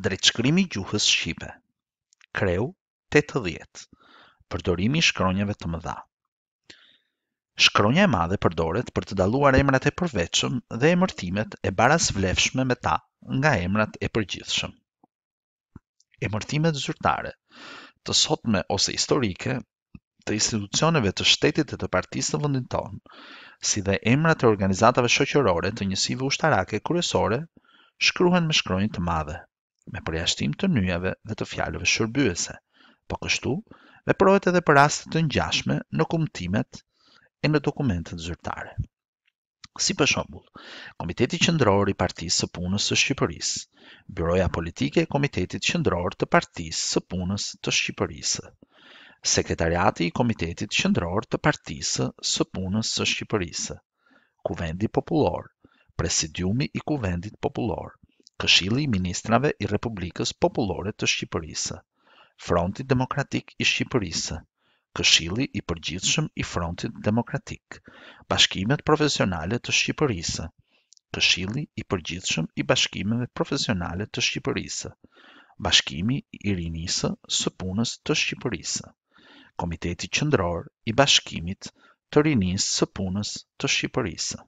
Drejtshkrimi i gjuhës shqipe. Kreu 80. Përdorimi i shkronjave të mëdha. Shkronja e madhe përdoret për të dalluar emrat e përveçëm dhe emërtimet e barazvlefshme me ta nga emrat e përgjithshëm. Emërtimet zyrtare, të sotme ose historike, të institucioneve të shtetit e të partisë në vendin tonë, si dhe emrat e organizatave shoqërore të njësive ushtarake kryesore, shkruhen me shkronjë të madhe, me përjashtim të nyjave dhe të fjalëve shërbyese, po kështu veprohet edhe për raste të ngjashme në kumtimet e në dokumentet zyrtare. Si për shembull, Komiteti Qendror i Partisë së Punës së Shqipërisë, Byroja Politike e Komitetit Qendror të Partisë së Punës të Shqipërisë, Sekretariati i Komitetit Qendror të Partisë së Punës së Shqipërisë, Kuvendi Popullor, Presidiumi i Kuvendit Popullor, Këshilli i Ministrave i Republikës Popullore të Shqipërisë, Fronti Demokratik i Shqipërisë, Këshilli i Përgjithshëm i Frontit Demokratik, Bashkimet Profesionale të Shqipërisë, Këshilli i Përgjithshëm i Bashkimeve Profesionale të Shqipërisë, Bashkimi i Rinisë së Punës të Shqipërisë, Komiteti Qendror i Bashkimit të Rinisë së Punës të Shqipërisë,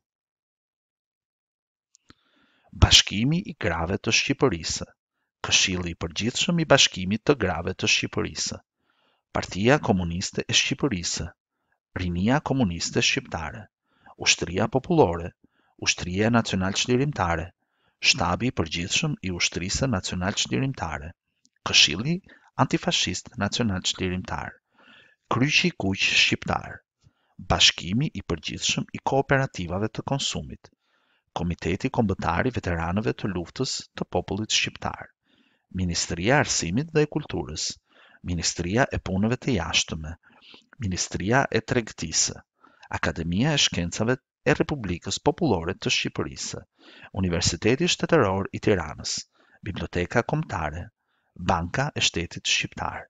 Bashkimi i Grave të Shqipërisë, Këshilli i Përgjithshëm i Bashkimit të Grave të Shqipërisë, Partia Komuniste e Shqipërisë, Rinia Komuniste Shqiptare, Ushtria Popullore, Ushtria Nacional Çlirimtare, Shtabi i Përgjithshëm i Ushtrisë Nacional Çlirimtare, Këshilli Antifashist Nacional Çlirimtar, Kryqi i Kuq Shqiptar, Bashkimi i Përgjithshëm i Kooperativave të Konsumit, Komiteti Kombëtar i Veteranëve të Luftës të Popullit Shqiptar, Ministria e Arsimit dhe e Kulturës, Ministria e Punëve të Jashtme, Ministria e Tregtisë, Akademia e Shkencave e Republikës Popullore të Shqipërisë, Universiteti Shtetëror i Tiranës, Biblioteka Kombëtare, Banka e Shtetit Shqiptar,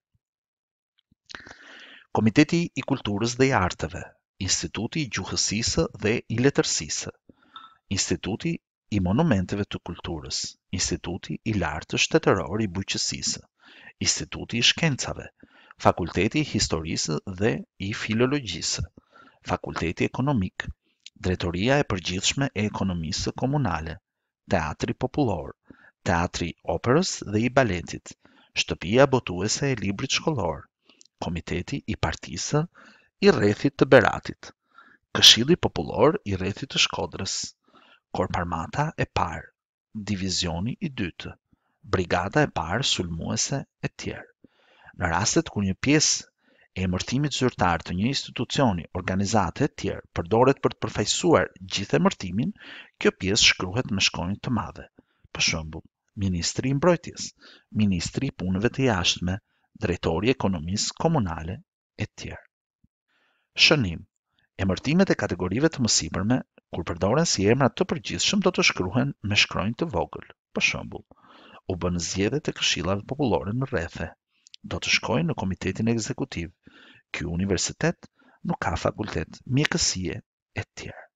Komiteti i Kulturës dhe i Arteve, Instituti i Gjuhësisë dhe i Letërsisë, Instituti i Monumenteve të Kulturës, Instituti i Lartë Shtetëror i Bujqësisë, Instituti i Shkencave, Fakulteti i Historisë dhe i Filologjisë, Fakulteti Ekonomik, Drejtoria e Përgjithshme e Ekonomisë Komunale, Teatri Popullor, Teatri Operës dhe i Baletit, Shtëpia Botuese e Librit Shkollor, Komiteti i Partisë i Rrethit të Beratit, Këshilli Popullor i Rrethit të Shkodrës, Korparmata e Parë, Divizioni i Dytë, Brigada e Parë Sulmuese e tjerë. Në rastet kur një pjesë e emërtimit zyrtar të një institucioni, organizate e tjerë përdoret për të përfaqësuar gjithë emërtimin, kjo pjesë shkruhet me shkronjë të madhe. Për shembull, Ministri i Mbrojtjes, Ministri i Punëve të Jashtme, Drejtori i Ekonomisë Komunale e tjerë. Shënim. Emërtimet e kategorive të mësipërme, kur përdoren si emra të përgjithshëm, do të shkruhen me shkronjë të vogël. Për shembull, u bën zgjedhjet e këshillave popullore në rrethe. Do të shkojnë në Komitetin Ekzekutiv. Ky universitet nuk ka fakultet mjekësie e tjerë.